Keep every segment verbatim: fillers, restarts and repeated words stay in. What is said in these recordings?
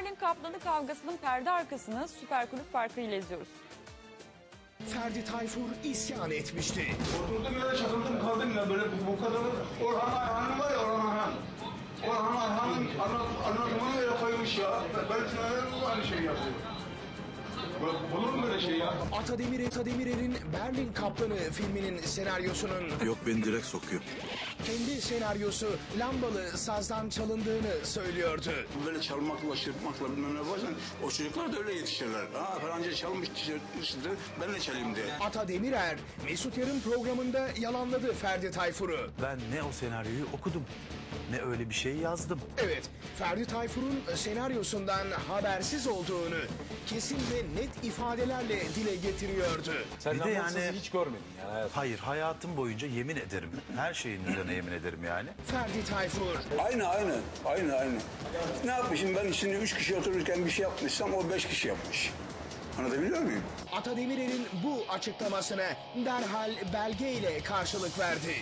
Berlin Kaplanı kavgasının perde arkasını Süper Kulüp farkıyla izliyoruz. Ferdi Tayfur isyan etmişti. Oturdum yere çakıldım kaldım ya böyle bu kadını Orhan Ayhan'ın var ya Orhan Ayhan. Orhan Ayhan'ın anlatımını öyle koymuş ya. Ben için öyle aynı şey yapıyor. Olur mu böyle şey ya? Ata Demir, Ata Demirer'in Berlin Kaplanı filminin senaryosunun Yok, beni direkt sokuyor. kendi senaryosu lambalı sazdan çalındığını söylüyordu. Böyle çalmakla, çırpmakla bilmem ne yaparsan o çocuklar da öyle yetişirler. Ha falanca çalmış tişörtmüştür, ben de çalayım diye. Ata Demirer, Mesut Yarın programında yalanladı Ferdi Tayfur'u. Ben ne o senaryoyu okudum, ne öyle bir şey yazdım. Evet, Ferdi Tayfur'un senaryosundan habersiz olduğunu kesin ve net ifadelerle dile getiriyordu. Sen Bir de lambasızı yani- hiç görmedin yani hayatım. Hayır, hayatım boyunca yemin ederim. Her şeyin üzerine yemin ederim yani. Ferdi Tayfur, Aynı aynı, aynı aynı. Ne yapmışım ben şimdi üç kişi otururken bir şey yapmışsam o beş kişi yapmış. Anlatabiliyor muyum? Ata Demirer'in bu açıklamasına derhal belgeyle karşılık verdi.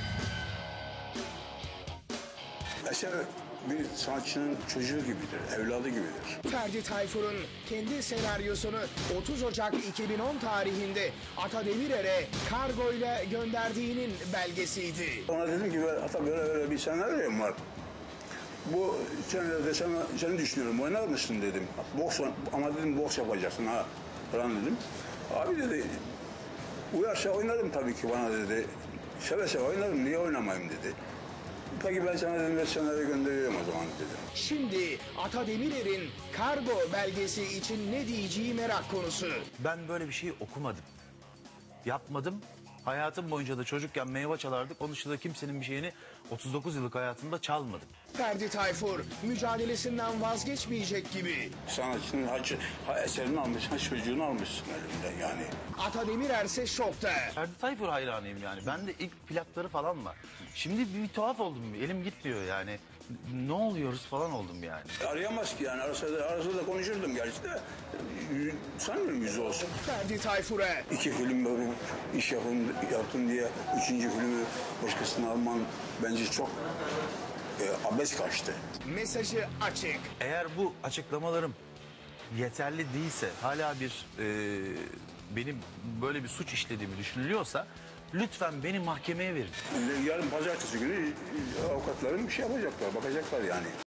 Eser bir sanatçının çocuğu gibidir, evladı gibidir. Ferdi Tayfur'un kendi senaryosunu otuz Ocak iki bin on tarihinde Ata Demirer'e kargoyla gönderdiğinin belgesiydi. Ona dedim ki ata böyle böyle bir senaryom var. Bu senaryoda sana, seni düşünüyorum oynar mısın dedim. Boks, ama dedim boks yapacaksın ha falan dedim. Abi dedi uyarsa oynarım tabii ki bana dedi. Seve seve oynarım niye oynamayayım dedi. Peki ben sana dedim ve senaryo gönderiyorum o zaman dedim. Şimdi Ata Demirer'in kargo belgesi için ne diyeceği merak konusu. Ben böyle bir şey okumadım. Yapmadım. Hayatım boyunca da çocukken meyve çalardık. Onun dışında kimsenin bir şeyini otuz dokuz yıllık hayatımda çalmadım. Ferdi Tayfur mücadelesinden vazgeçmeyecek gibi. Sanatçının hacı, ha, eserini almışsın, ha, çocuğunu almışsın elimden yani. Ata Demirer ise şokta. Ferdi Tayfur hayranıyım yani. Ben de ilk plakları falan var. Şimdi bir, bir tuhaf oldum. Elim gitmiyor yani. Ne oluyoruz falan oldum yani. Arayamaz ki yani arasa da, arasa da konuşurdum gerçi de y- sanmıyorum yüzü olsun. Ferdi Tayfur'a İki film böyle iş yapın, yaptın diye üçüncü filmi başkasına alman bence çok e, abes kaçtı. mesajı açık. Eğer bu açıklamalarım yeterli değilse, hala bir e, benim böyle bir suç işlediğimi düşünülüyorsa lütfen beni mahkemeye verin. Yarın pazartesi günü e, avukatların bir şey yapacaklar, bakacaklar yani.